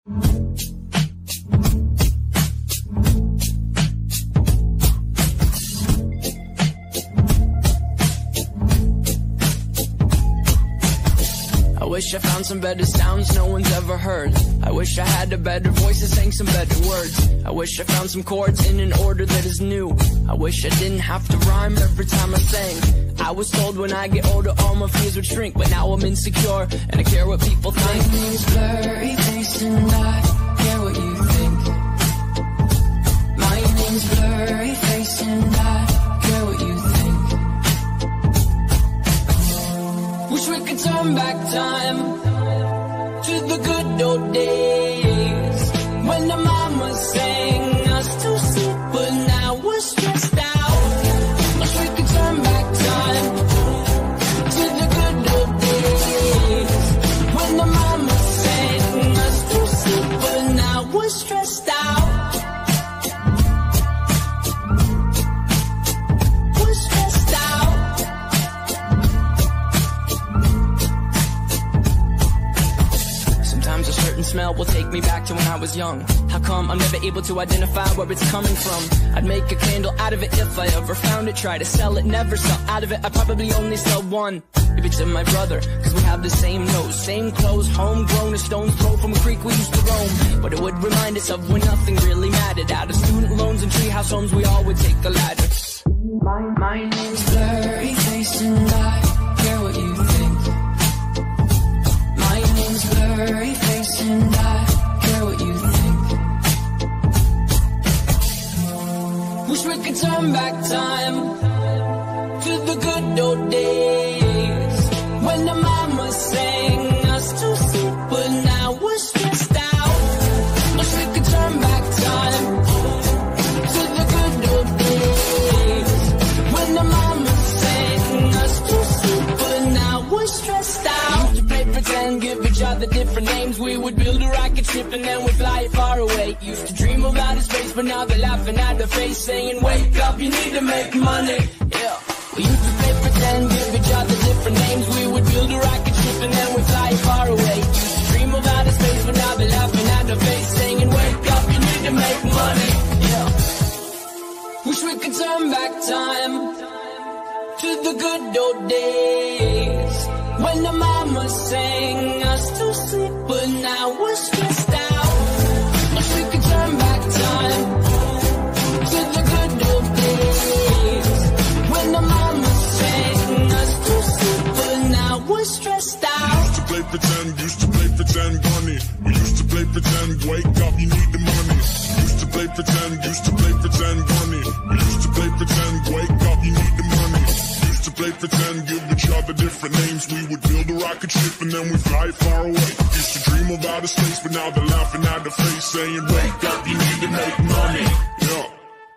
I wish I found some better sounds no one's ever heard. I wish I had a better voice and sang some better words. I wish I found some chords in an order that is new. I wish I didn't have to rhyme every time I sang. I was told when I get older all my fears would shrink, but now I'm insecure and I care what people think. My name's blurry face and I care what you think. My name's blurry face and I care what you think. Wish we could turn back time to the good old days when the mama sang us to sleep, but now we're stressed out. Wish we could turn back time to the good old days when the mama sang us to sleep, but now we're stressed out. We're stressed out. Sometimes a certain smell will take me back to when I was young. How come I'm never able to identify where it's coming from? I'd make a candle out of it if I ever found it. Try to sell it, never sell out of it. I'd probably only sell one. Maybe to my brother, cause we have the same nose, same clothes, homegrown, a stone's throw from a creek we used to roam. But it would remind us of when nothing really mattered. Out of student loans and treehouse homes, we all would take the ladder. My name's blurry face and I care what you think. My name's blurry face and I care what you think. Wish we could turn back time to the good old days when the mama sang us to sleep, but now we're stressed out. Wish we could turn back time to the good old days when the mama sang us to sleep, but now we're stressed out. Used to play pretend, give each other different names. We would build a rocket ship and then we'd fly far away. Used to dream of outer space, but now they're laughing at the face, saying, wake up, you need to make money. Yeah. We used to play pretend, give each other different names. We would build a rocket ship and then we'd fly far away. Used to dream of outer space, but now they're laughing at the face, saying, wake up, you need to make money. Yeah. Wish we could turn back time to the good old days when the mama sang us to sleep, but now we're stressed out. Wish we could turn back time to the good old days when the mama sang us to sleep, but now we're stressed out. Used to play pretend, bunny. We used to play pretend, wake up, you need the money. Used to play pretend, bunny. We used to play pretend, wake up, you need the money. Used to play pretend, give each other different names. We would build a rocket ship and then we fly far away. Used to dream of outer space, but now they're laughing at the face, saying, wake up, you need to make money. Yeah.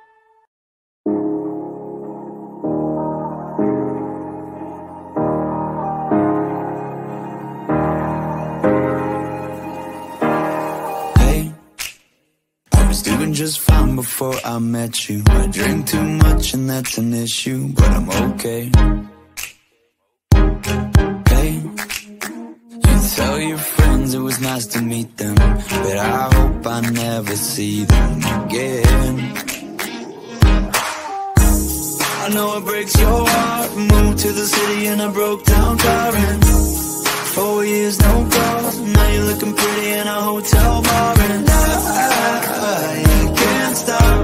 Just fine before I met you. I drink too much and that's an issue, but I'm okay. Hey, you tell your friends it was nice to meet them, but I hope I never see them again. I know it breaks your heart. Moved to the city in a broke down car and 4 years no calls. Now you're looking pretty in a hotel bar and I can't stop.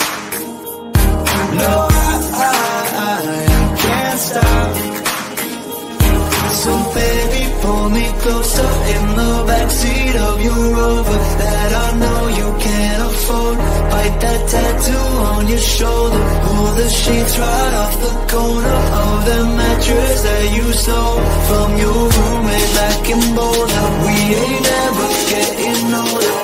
No, I can't stop. So baby, pull me closer in the backseat of your Rover that I know you can't afford. Bite that tattoo on your shoulder. Pull the sheets right off the corner of the mattress that you stole from your roommate back in Boulder. We ain't never getting older.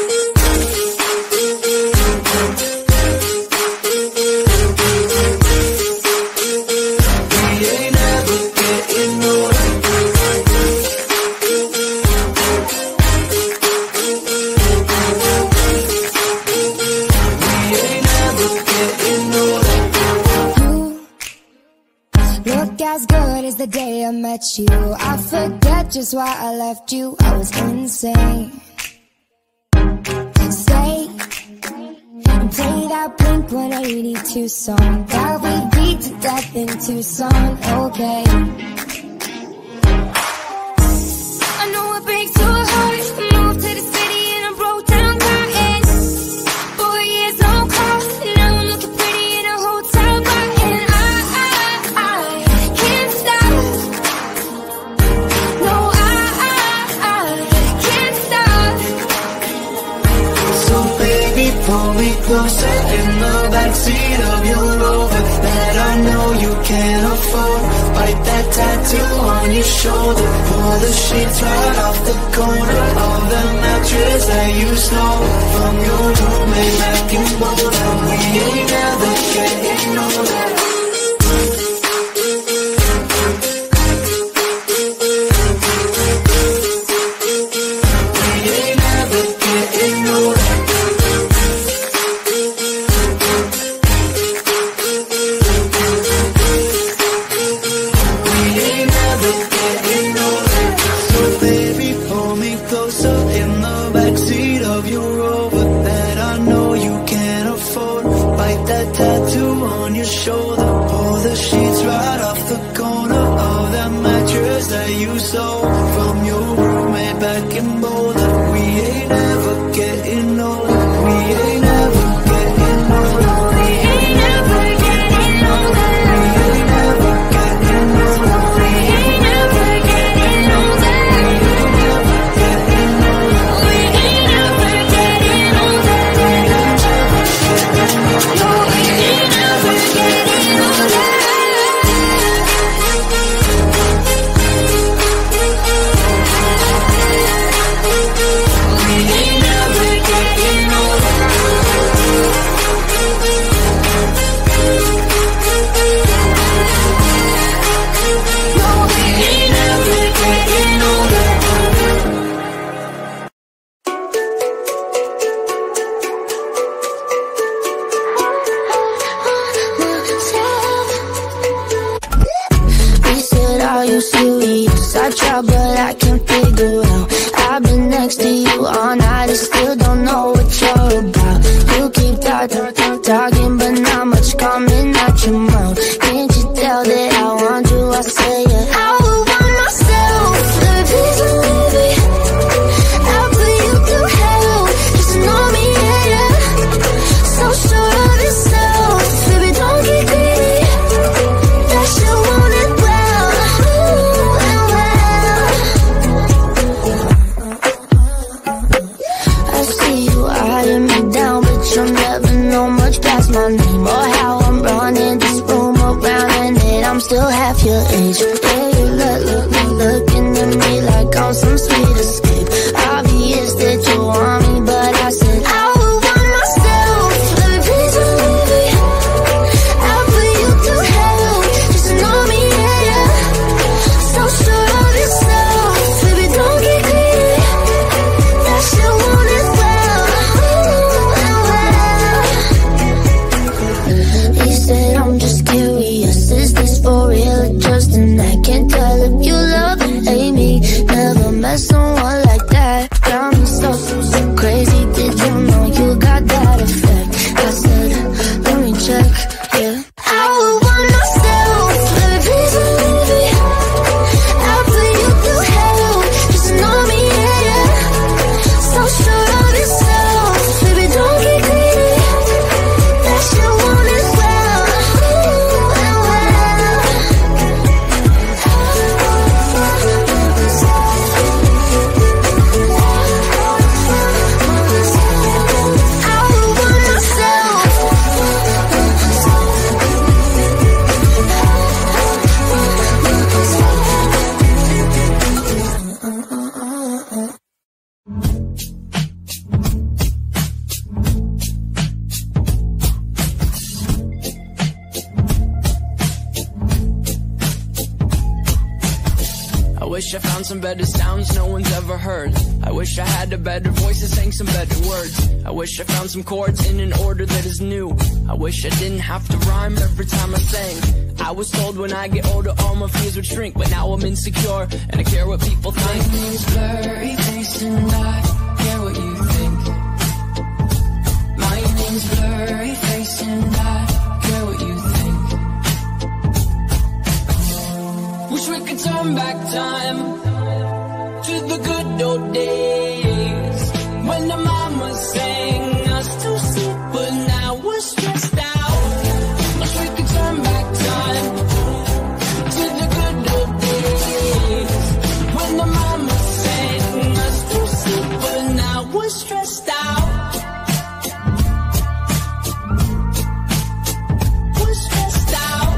The day I met you, I forget just why I left you. I was insane. that Blink-182 song that we beat to death in Tucson, okay. I know it breaks your heart. Moved to the city in a broke down car, and 4 years no call. Now I'm looking pretty in a hotel bar, and I can't stop. No, I can't stop. So baby, pull me closer in the backseat of your Rover that I know you can't afford. Bite that tattoo on your shoulder. Pull the sheets right off the corner of the mattress that you stole from your roommate back in Boulder. We ain't never getting older. Talking, but not much coming out your mouth. Can't you tell that I want you? I say it. I would want myself to be the movie. I'll put you through hell. Just know me, yeah. So sure of yourself, baby, don't get greedy. That you want it well, well. I see you eyeing me down, but you'll never know much past my name or how I'm running this room around, and that I'm still half your age. Yeah, you looking at me like I'm some sweet escape. Obvious that you want me, but I said I would want myself to be the movie. I'll put you through hell. Just know me, yeah. So sure of yourself, baby, don't get greedy. That you want it well. He said, I'm just curious, is this for real or just an act? Can't tell if you love or hate me. Never met someone like that. Got me so crazy. Did you know you got that effect? I said, let me check, yeah. I would want myself to be the movie. I'll put you through hell. Just know me, yeah. So sure of yourself, baby, don't get greedy. That you want it well, I would want myself. I wish I found some better sounds no one's ever heard. I wish I had a better voice and sang some better words. I wish I found some chords in an order that is new. I wish I didn't have to rhyme every time I sang. I was told when I get older all my fears would shrink, but now I'm insecure and I care what people think. My name's blurry face and I care what you think. My name's blurry face. we're stressed out. We're stressed out.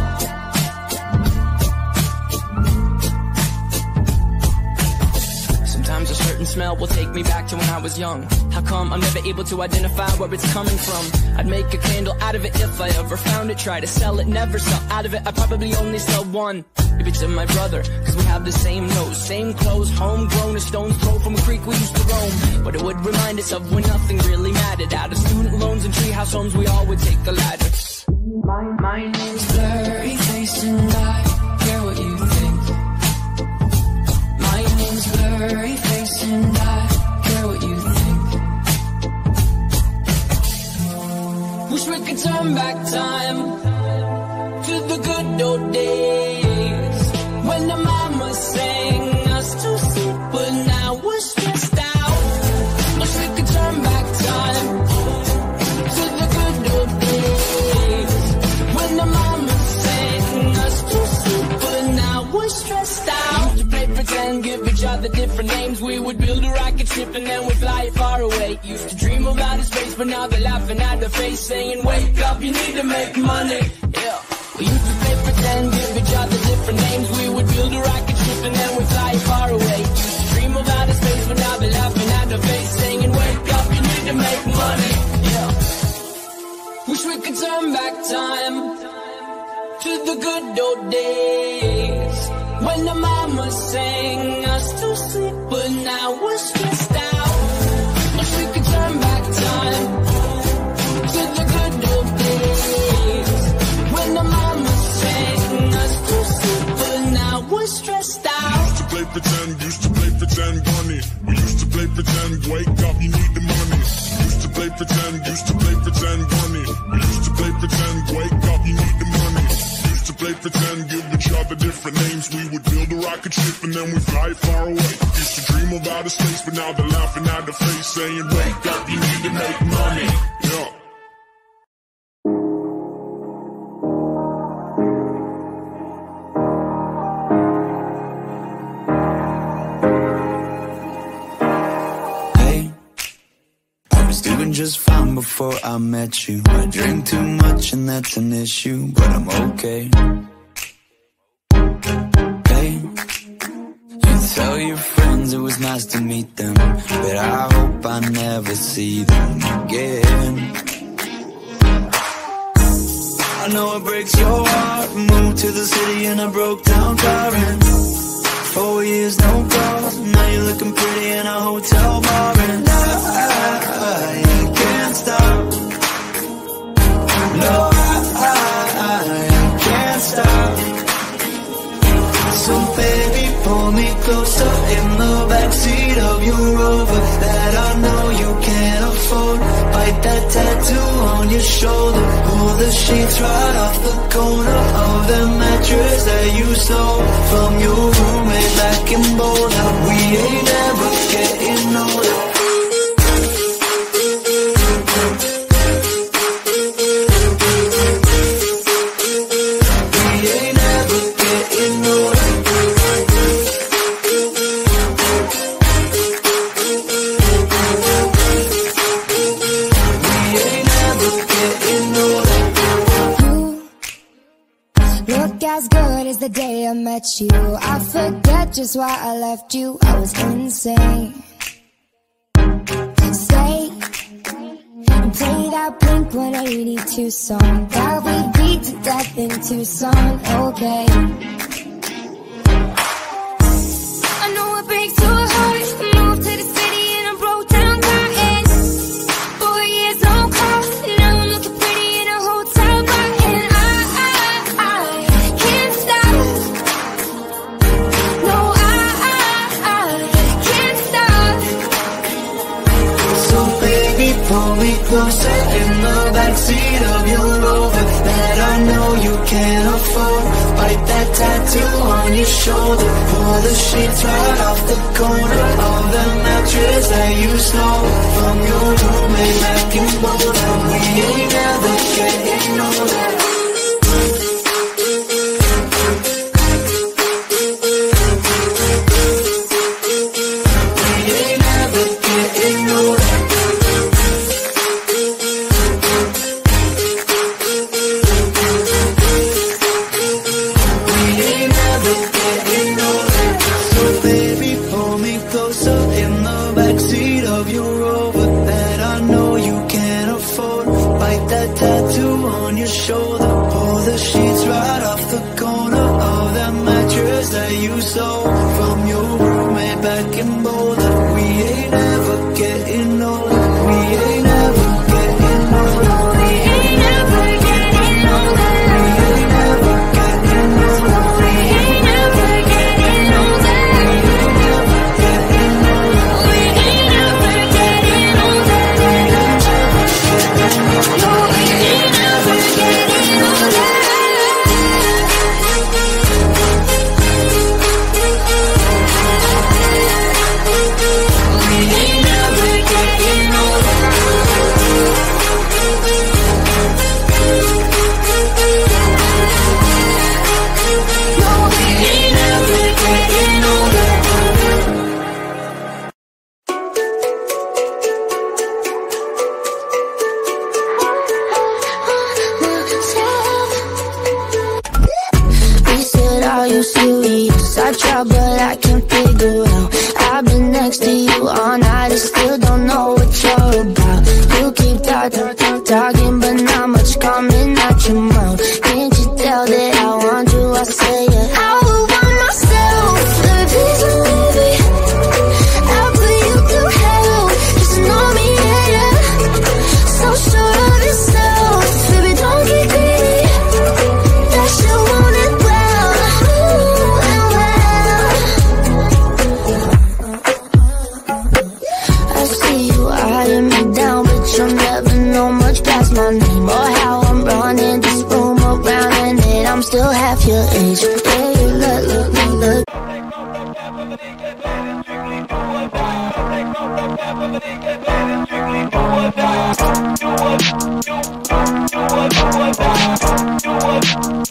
Sometimes a certain smell will take me back to when I was young. How come I'm never able to identify where it's coming from? I'd make a candle out of it if I ever found it. Try to sell it, never sell out of it. I probably only sell one. Maybe to my brother, cause we have the same nose, same clothes, homegrown, a stone's throw from a creek we used to roam. But it would remind us of when nothing really mattered. Out of student loans and treehouse homes, we all would take the ladder. My name's Blurry Face and I care what you think. My name's Blurry Face and I care what you think. Wish we could turn back time to the good old days when the mama sang us to sleep, but now we're stressed out. Wish we could turn back time to the good old days when the mama sang us to sleep, but now we're stressed out. Used to play pretend, give each other different names. We would build a rocket ship and then we'd fly far away. Used to dream of outer space, but now they're laughing at the face, saying, wake up, you need to make money. Yeah. We used to play pretend, give each other different names. We would build a rocket ship and then we'd fly far away. Used to dream of outer space, but now they're laughing at the face, saying, wake up, you need to make money. Yeah. Wish we could turn back time to the good old days when the mama sang us to sleep, but now we're stressed out. Wish we could turn back time to the good old days when the mama sang us to sleep, but now we're stressed out. Used to play pretend, bunny. We used to play pretend, wake up, you need the money. Used to play pretend, bunny. We used to play pretend, wake up, you need the money. Used to play pretend, give each other different names. We would build a rocket ship and then we fly far away. Used to dream of outer space, but now they're laughing at the face, saying, wake up, you need to make money. Yeah. Just fine before I met you. I drink too much and that's an issue, but I'm okay. Hey, you tell your friends it was nice to meet them, but I hope I never see them again. I know it breaks your heart. Moved to the city in a broke down car and 4 years no calls. Now you're looking pretty in a hotel bar and I can't stop. No, I can't stop. So baby, pull me closer in the backseat of your Rover that I know you can't afford. Bite that tattoo on your shoulder. Pull the sheets right off the corner of the mattress that you stole from your roommate back in Boulder. We ain't never getting older. As good as the day I met you, I forget just why I left you. I was insane. Stay and play that Blink-182 song that we beat to death in Tucson. Okay. I know it breaks your heart. Moved to the city in a broke down car and 4 years no call. Now I'm looking pretty in a hotel bar and I can't stop. No, I can't stop. So baby, pull me closer in the backseat of your Rover that I know you can't afford. Bite that tattoo on your shoulder. Pull the sheets right off the corner of the mattress that you stole from your roommate back in Boulder. We ain't never getting older. We ain't never getting older. stole from your roommate back in Boulder. We ain't ever getting older. We ain't ever getting older. We ain't ever getting older. We ain't ever getting older. We ain't ever getting older. We ain't ever getting older. We ain't ever getting older. I try, but I can't figure out. I've been next to you all night, I still don't know what you're about. You keep talking, but not much coming out your mouth. Can't you tell that I want you? I say it. I would want myself to be so movie. I'll put you through hell, just know me, yeah. So sure of yourself, baby, don't get greedy. That you want it well. You'll never know much past my name or how I'm running this room around, and that I'm still half your age. Yeah, you look.